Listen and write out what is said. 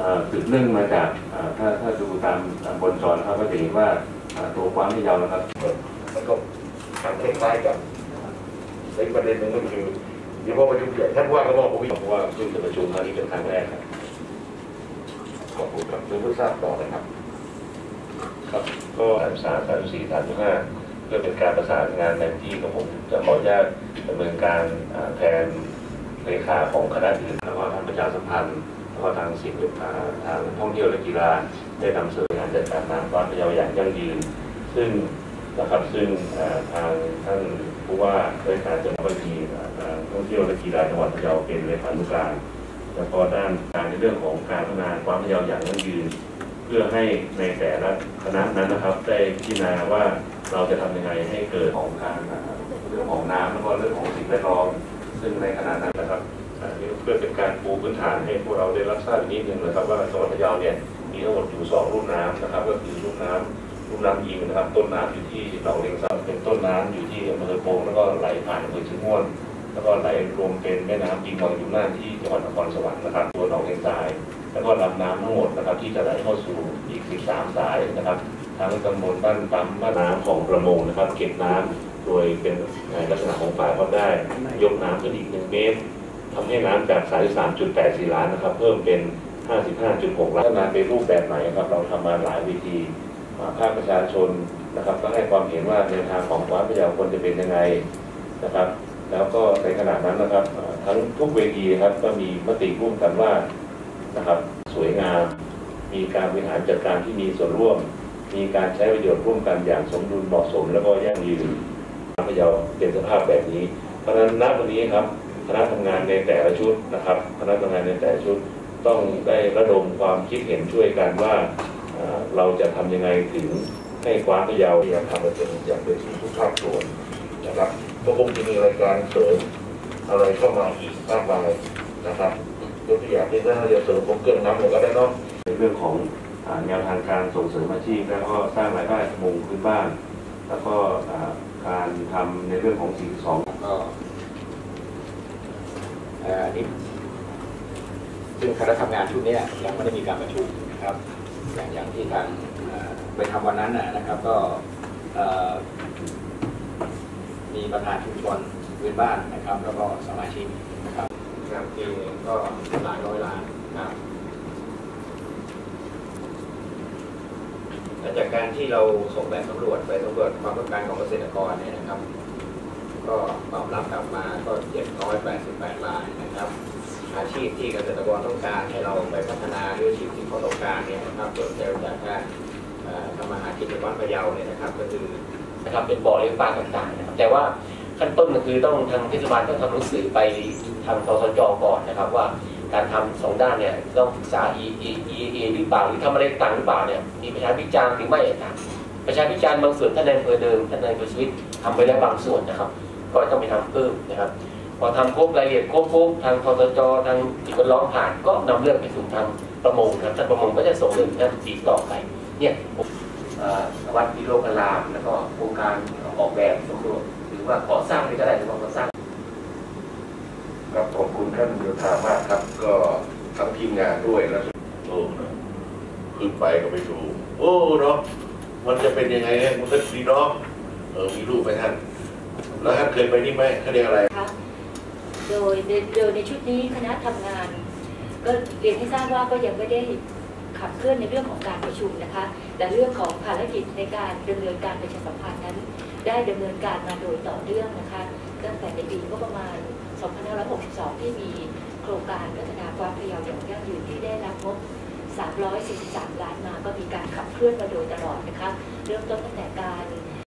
สืบเนื่องมาจากถ้าดูตามบนจอนะครับก็จะเห็นว่าตัวความพะเยานะครับมันก็ทำคล้ายๆกันในประเด็นหนึ่งก็คือเดี๋ยวพอประชุมใหญ่ท่านว่าก็บอกผมบอกว่าซึ่งจะประชุมครั้งนี้เป็นครั้งแรกครับขอบคุณครับเพื่อทราบต่อนะครับครับก็33 34 35เพื่อเป็นการประสานงานในที่ของผมจะขออนุญาตดำเนินการแทนเลขาของคณะอื่นแล้วก็ทางประชาสัมพันธ์แล้วก็ทางสิ่งทางท่องเที่ยวและกีฬาได้นำเสนองานจัดการน้ำวัดพะเยาอย่างยั่งยืนซึ่งทางท่านผู้ว่าราชการจังหวัดท่องเที่ยวและกีฬาจังหวัดพะเยาเป็นเลขานุการแล้วก็ด้านการในเรื่องของการพัฒนาความพะเยาอย่างยั่งยืนเพื่อให้ในแต่ละคณะนั้นนะครับได้พิจารณาว่าเราจะทำยังไงให้เกิดของการเรื่องของน้ำแล้วก็เรื่องของสิ่งแวดล้อมซึ่งในขณะนั้นนะครับเพื่อเป็นการปูพื้นฐานให้พวกเราได้รับทราบอีกนิดนึงนะครับว่าจังหวัดพะเยาเนี่ยมีทั้งหมดอยู่2รุ่มน้ำนะครับก็คือรุ่มน้ำยิงนะครับต้นน้ำอยู่ที่เหล่าเลียงซับเป็นต้นน้ำอยู่ที่อำเภอโป่งแล้วก็ไหลผ่านอำเภอชื่อม่วนแล้วก็ไหลรวมเป็นแม่น้ำยิงวังยุน่านที่จังหวัดนครสวรรค์นะครับตัวหนองเลียงทรายแล้วก็ลำน้ำทั้งหมดนะครับที่จะไหลเข้าสู่อีก13 สายนะครับทั้งตำบลบ้านปั๊มบ้านน้ำของประมงนะครับเก็บน้ำโดยเป็นลักษณะของฝายก็ได้ยกน้ำขึ้นอีก1 เมตรทำให้น้ำจาก 33.84 ล้านนะครับเพิ่มเป็น 55.6 ล้านมาเป็นรูปแบบไหนครับเราทำมาหลายวิธีภาคประชาชนนะครับก็ให้ความเห็นว่าแนวทางของวัดพะเยาควรจะเป็นยังไงนะครับแล้วก็ในขณะนั้นนะครับทั้งทุกเวทีครับก็มีมติร่วมกันว่านะครับสวยงามมีการบริหารจัดการที่มีส่วนร่วมมีการใช้ประโยชน์ร่วมกันอย่างสมดุลเหมาะสมแล้วก็ยั่งยืนวัดพะเยาเป็นสภาพแบบนี้เพราะฉะนั้นณวันนี้ครับคณะทำงานในแต่ละชุดนะครับคณะทำงานในแต่ละชุดต้องได้ระดมความคิดเห็นช่วยกันว่าเราจะทำยังไงถึงให้กว้านพะเยาอย่างทำให้เป็นอย่างเป็นทุกภาคส่วนนะครับก็คงจะมีรายการเสริมอะไรเข้ามาอีกมากมายนะครับยกตัวอย่างที่ถ้าจะเสริมผมเครื่องน้ำเลยก็ได้เนาะในเรื่องของแนวทางการส่งเสริมอาชีพแล้วก็สร้างรายได้ประมงพื้นบ้านแล้วก็การทำในเรื่องของสิ่งสองก็นี่ซึ่งคณะทำงานชุดนี้ยังไม่ได้มีการประชุมนะครับอย่างที่ทางไปทำวันนั้นนะครับก็มีประธานชุมชนพื้นบ้านนะครับแล้วก็สมาชิกนะครับงานเองก็หลายร้อยล้านนะครับและจากการที่เราส่งแบบสำรวจไปสำรวจความต้องการของเกษตรกรเนี่ยนะครับก็ตอบรับกลับมาก็788 รายนะครับอาชีพที่เกษตรกรต้องการให้เราไปพัฒนาหรืออาชีพที่เขาต้องการเนี่ยนะครับโดยเฉพาะจากการทำอาหารกินในวัดพะเยาเนี่ยนะครับก็คือนะครับเป็นบ่อเลี้ยงปลาต่างๆนะครับแต่ว่าขั้นต้นก็คือต้องทางเทศบาลต้องทำหนังสือไปทางทสจ.ก่อนนะครับว่าการทำ2 ด้านเนี่ยต้องศึกษา EA หรือเปล่าหรือทำอะไรต่างหรือเปล่าเนี่ยมีประชาพิจารณ์หรือไม่ต่างประชาพิจารณ์บางส่วนท่านในอำเภอเดิมท่านในอำเภอสวิตทำไปแล้วบางส่วนนะครับก็ต้องไปทำเพิ่มนะครับพอทำครบรายละเอียดครบทางทสจ.ทางที่มันร้องผ่านก็นำเรื่องไปสู่ทางประมงครับท่านประมงก็จะส่งเรื่องท่านตีต่อไปเนี่ยวัดวิโรจน์รามแล้วก็โครงการออกแบบสำรวจหรือว่าก่อสร้างนี่ก็ได้หรือว่าก่อสร้างครับขอบคุณท่านโยธามากครับก็ทั้งทีมงานด้วยแล้วโอ้ขึ้นไปก็ไปดูโอ้เนาะมันจะเป็นยังไงเนี่ยมันก็ดีเนาะมีรูปไหมท่านแล้วท่านเคยไปนี่ไหมเขาเรียกอะไรคะโดยในชุดนี้คณะทำงานก็เรียนให้ทราบว่าก็ยังไม่ได้ขับเคลื่อนในเรื่องของการประชุมนะคะแต่เรื่องของภารกิจในการดำเนินการประชาสัมพันธ์นั้นได้ดำเนินการมาโดยต่อเนื่องนะคะตั้งแต่ในปีก็ประมาณ 2562 ที่มีโครงการพัฒนาความพะเยาอย่างยั่งยืนที่ได้รับงบ 343 ล้านมาก็มีการขับเคลื่อนมาโดยตลอดนะคะเริ่มต้นตั้งแต่การ